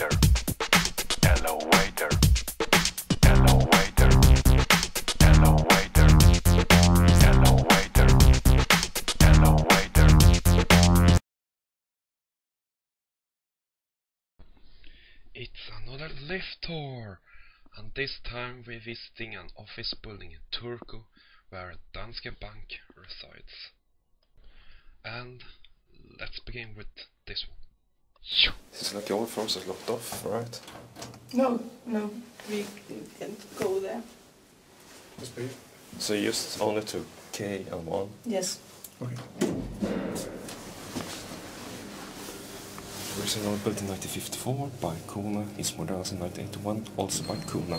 Elevator, elevator, elevator, elevator, elevator, elevator. It's another lift tour, and this time we're visiting an office building in Turku where Danske Bank resides. And let's begin with this one. It's like all floors are locked off, right? No, we can't go there. So just only to K and 1? Yes. Okay. Originally built in 1954 by Kuna, is modernized in 1981, also by Kuna.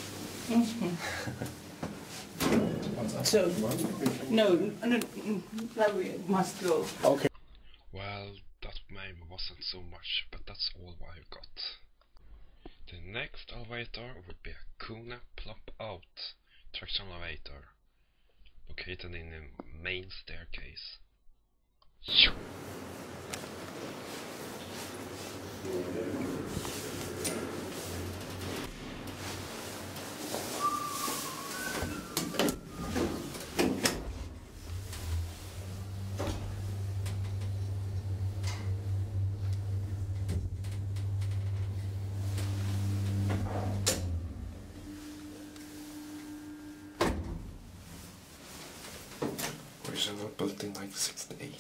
So, no, now we must go. Okay. Well, that maybe wasn't so much, but that's all I've got. The next elevator would be a Kuna Plop Out traction elevator, located in the main staircase. Originally built in 1968.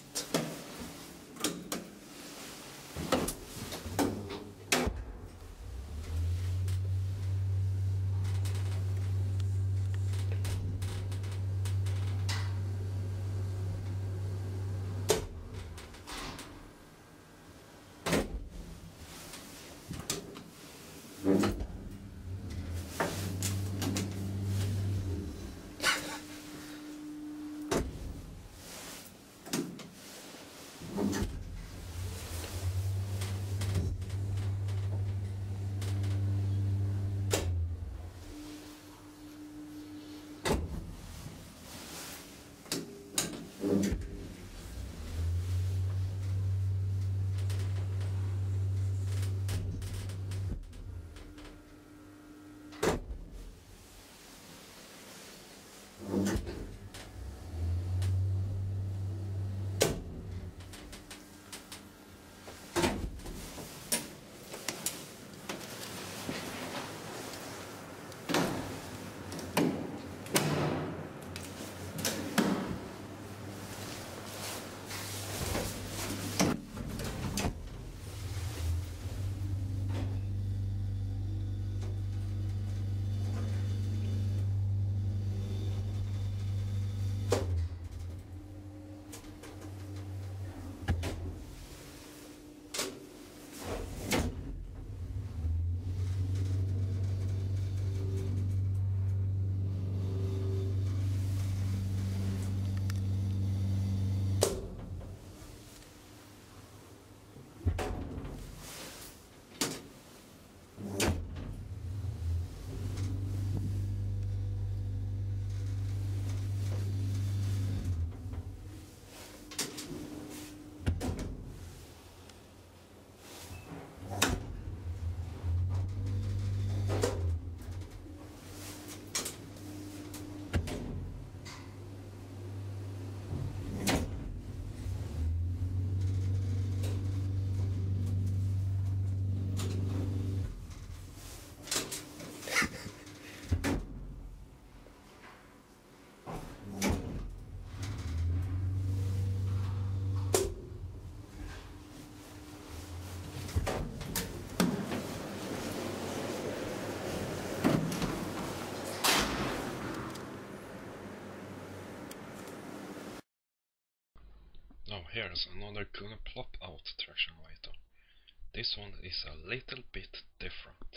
Now here's another Kuna Plop Out traction elevator. This one is a little bit different.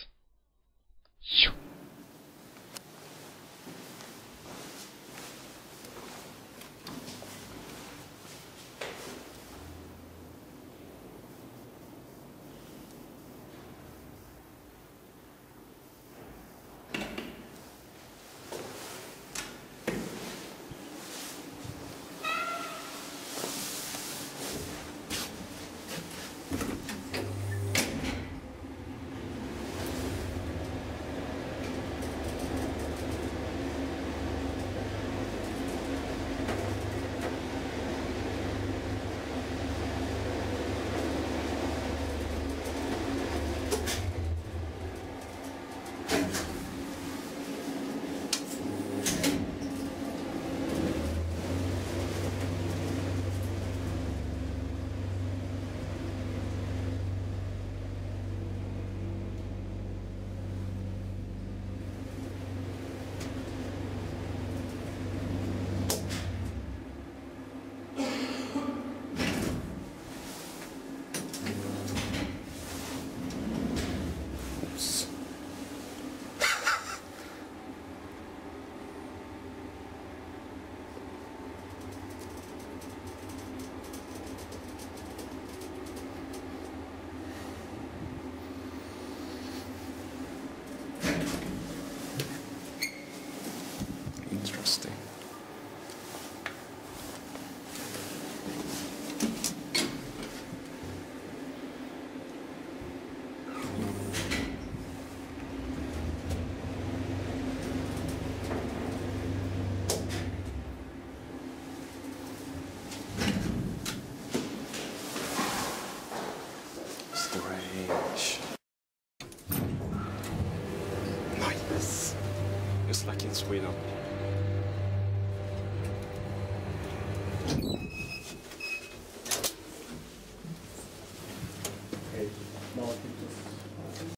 just like in Sweden.